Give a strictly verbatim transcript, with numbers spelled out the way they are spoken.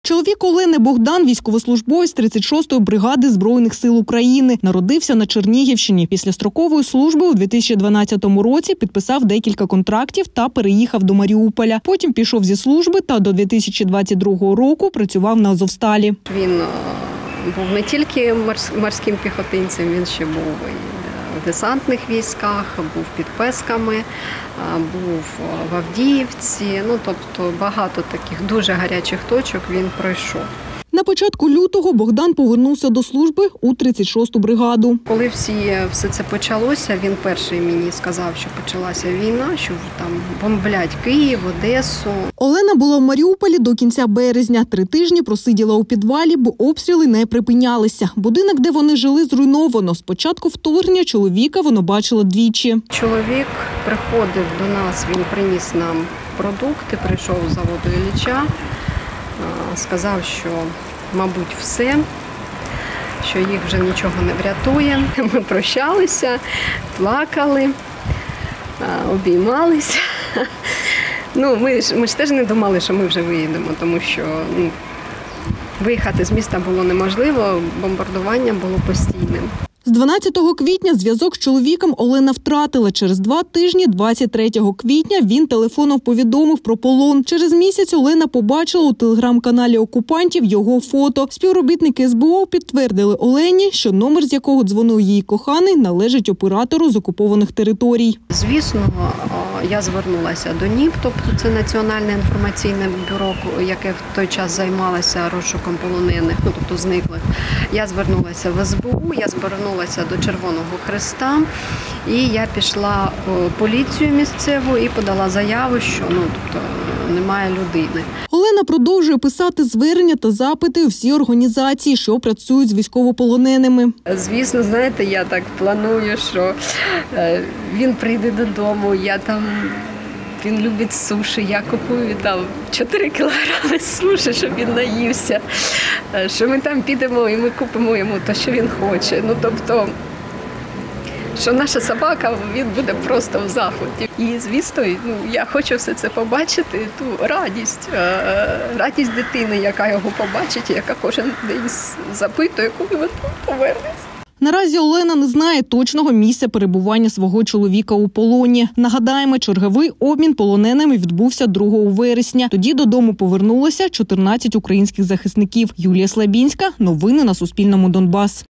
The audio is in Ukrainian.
Чоловік Олени Богдан – військовослужбовець тридцять шостої бригади Збройних сил України. Народився на Чернігівщині. Після строкової служби у дві тисячі дванадцятому році підписав декілька контрактів та переїхав до Маріуполя. Потім пішов зі служби та до дві тисячі двадцять другого року працював на Азовсталі. Він був не тільки морським піхотинцем, він ще був в десантних військах, був під Песками, був в Авдіївці. Ну, тобто багато таких дуже гарячих точок він пройшов. На початку лютого Богдан повернувся до служби у тридцять шосту бригаду. Коли всі, все це почалося, він перший мені сказав, що почалася війна, що там бомблять Київ, Одесу. Олена була в Маріуполі до кінця березня. Три тижні просиділа у підвалі, бо обстріли не припинялися. Будинок, де вони жили, зруйновано. З початку вторгнення чоловіка вона бачила двічі. Чоловік приходив до нас, він приніс нам продукти, прийшов з заводу Ілліча. Сказав, що, мабуть, все, що їх вже нічого не врятує. Ми прощалися, плакали, обіймалися. Ну, ми ж, ми ж теж не думали, що ми вже виїдемо, тому що ну, виїхати з міста було неможливо, бомбардування було постійним. З дванадцятого квітня зв'язок з чоловіком Олена втратила. Через два тижні, двадцять третього квітня, він телефоном повідомив про полон. Через місяць Олена побачила у телеграм-каналі окупантів його фото. Співробітники ес бе о підтвердили Олені, що номер, з якого дзвонив її коханий, належить оператору з окупованих територій. Звісно, я звернулася до НІП, тобто це Національне інформаційне бюро, яке в той час займалося розшуком полонених, ну, тобто зниклих. Я звернулася в ес бе у, я звернулася до Червоного Хреста, і я пішла в поліцію місцеву і подала заяву, що ну, тобто, немає людини. Олена продовжує писати звернення та запити у всі організації, що працюють з військовополоненими. Звісно, знаєте, я так планую, що він прийде додому, я там... Він любить суші, я купую там чотири кілограми суші, щоб він наївся. Що ми там підемо і ми купимо йому те, що він хоче. Ну, тобто, що наша собака, він буде просто в захваті. І, звісно, ну, я хочу все це побачити, ту радість, радість дитини, яка його побачить, яка кожен день запитує, коли він повернеться. Наразі Олена не знає точного місця перебування свого чоловіка у полоні. Нагадаємо, черговий обмін полоненими відбувся другого вересня. Тоді додому повернулося чотирнадцять українських захисників. Юлія Слабінська. Новини на Суспільному. Донбас.